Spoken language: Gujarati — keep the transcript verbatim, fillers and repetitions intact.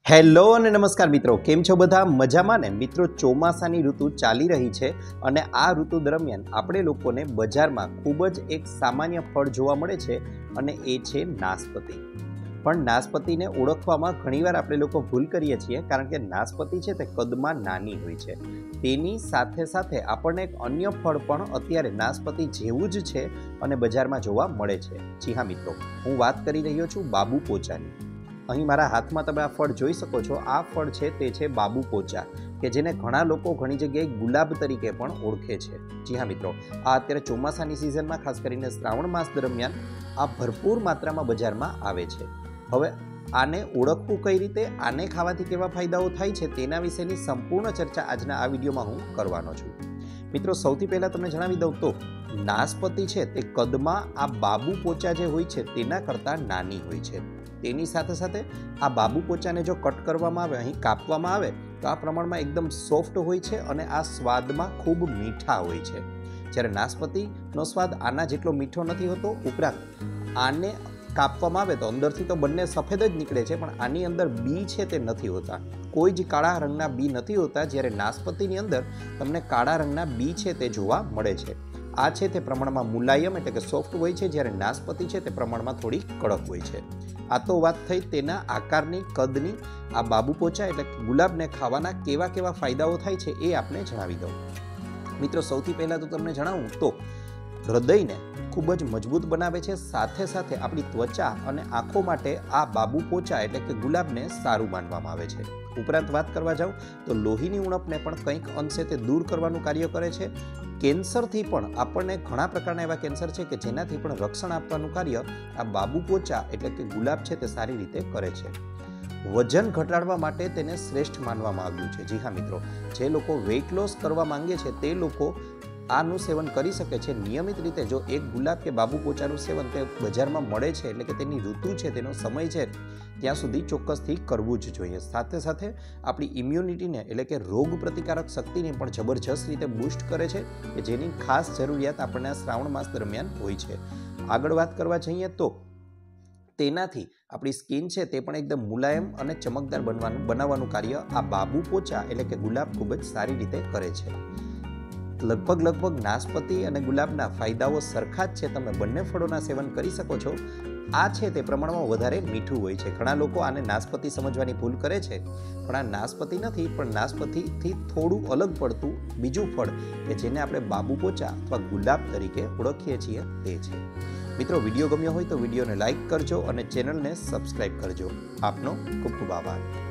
હેલો અને નમસ્કાર મિત્રો, કેમ છો બધા? મજામાં ને? મિત્રો, ચોમાસાની ઋતુ ચાલી રહી છે અને આ ઋતુ દરમિયાન આપણે લોકોને બજારમાં ખૂબ જ એક સામાન્ય ફળ જોવા મળે છે અને એ છે નાશપતી. પણ નાશપતીને ઓળખવામાં ઘણીવાર આપણે લોકો ભૂલ કરીએ છીએ, કારણ કે નાશપતી છે તે કદમાં નાની હોય છે. તેની સાથે સાથે આપણને એક અન્ય ફળ પણ અત્યારે નાશપતી જેવું જ છે અને બજારમાં જોવા મળે છે. જી હા મિત્રો, હું વાત કરી રહ્યો છું બાબુ પોચાની. અહીં મારા હાથમાં તમે આ ફળ જોઈ શકો છો. આ ફળ છે તે છે બાબુ પોચા, કે જેને ઘણા લોકો ઘણી જગ્યાએ ગુલાબ તરીકે પણ ઓળખે છે. જી હા મિત્રો, આ અત્યારે ચોમાસાની સિઝનમાં, ખાસ કરીને શ્રાવણ માસ દરમિયાન આ ભરપૂર માત્રામાં બજારમાં આવે છે. હવે આને ઓળખવું કઈ રીતે, આને ખાવાથી કેવા ફાયદાઓ થાય છે, તેના વિશેની સંપૂર્ણ ચર્ચા આજના આ વિડીયોમાં હું કરવાનો છું. મિત્રો, સૌથી પહેલાં તમને જણાવી દઉં તો નાશપતી છે તે કદમાં આ બાબુ પોચા જે હોય છે તેના કરતાં નાની હોય છે. તેની સાથે સાથે આ બાબુ પોચાને જો કટ કરવામાં આવે, અહીં કાપવામાં આવે, તો આ પ્રમાણમાં એકદમ સોફ્ટ હોય છે અને આ સ્વાદમાં ખૂબ મીઠા હોય છે. જ્યારે નાશપતીનો સ્વાદ આના જેટલો મીઠો નથી હોતો. ઉપરાંત આને કાપવામાં આવે તો અંદરથી તો બંને સફેદ જ નીકળે છે, પણ આની અંદર બી છે તે નથી હોતા. કોઈ જ કાળા રંગના બી નથી હોતા, જ્યારે નાશપતીની અંદર તમને કાળા રંગના બી છે તે જોવા મળે છે. આ છે તે પ્રમાણમાં મુલાયમ એટલે કે સોફ્ટ હોય છે, જ્યારે નાશપતી છે તે પ્રમાણમાં થોડી કડક હોય છે. આ તો વાત થઈ તેના આકારની, કદની. આ બાબુ પોચા એટલે ગુલાબને ખાવાના કેવા કેવા ફાયદાઓ થાય છે એ આપને જણાવી દઉં. મિત્રો, સૌથી પહેલાં તો તમને જણાવું તો હૃદયને ખૂબ જ મજબૂત બનાવે છે. સાથે સાથે આપણી ત્વચા અને આંખો માટે આ બાબુ પોચા એટલે કે ગુલાબને સારું માનવામાં આવે છે. ઉપરાંત વાત કરવા જાઉં તો લોહીની ઉણપને પણ કંઈક અંશે તે દૂર કરવાનું કાર્ય કરે છે. કેન્સરથી પણ આપણને ઘણા પ્રકારના એવા કેન્સર છે કે જેનાથી પણ રક્ષણ આપવાનું કાર્ય આ બાબુ પોચા એટલે કે ગુલાબ છે તે સારી રીતે કરે છે. વજન ઘટાડવા માટે તેને શ્રેષ્ઠ માનવામાં આવ્યું છે. જી હા મિત્રો, જે લોકો વેઇટ લોસ કરવા માંગે છે તે લોકો આનું સેવન કરી શકે છે નિયમિત રીતે. જો એક ગુલાબ કે બાબુ પોચાનું સેવન તે બજારમાં મળે છે, એટલે કે તેની ઋતુ છે, તેનો સમય છે, ત્યાં સુધી ચોક્કસથી કરવું જ જોઈએ. સાથે સાથે આપણી ઇમ્યુનિટીને એટલે કે રોગ પ્રતિકારક શક્તિને પણ જબરજસ્ત રીતે બૂસ્ટ કરે છે, કે જેની ખાસ જરૂરિયાત આપણને આ શ્રાવણ માસ દરમિયાન હોય છે. આગળ વાત કરવા જઈએ તો તેનાથી આપણી સ્કિન છે તે પણ એકદમ મુલાયમ અને ચમકદાર બનવાનું બનાવવાનું કાર્ય આ બાબુ પોચા એટલે કે ગુલાબ ખૂબ જ સારી રીતે કરે છે. લગભગ લગભગ નાશપતી અને ગુલાબના ફાયદાઓ સરખા જ છે. તમે બંને ફળોના સેવન કરી શકો છો. આ છે તે પ્રમાણમાં વધારે મીઠું હોય છે. ઘણા લોકો આને નાશપતી સમજવાની ભૂલ કરે છે, પણ આ નાશપતી નથી, પણ નાશપતીથી થોડું અલગ પડતું બીજું ફળ કે જેને આપણે બાબુ પોચા અથવા ગુલાબ તરીકે ઓળખીએ છીએ તે છે. મિત્રો, વિડીયો ગમ્યો હોય તો વિડીયોને લાઇક કરજો અને ચેનલને સબસ્ક્રાઇબ કરજો. આપનો ખૂબ ખૂબ આભાર.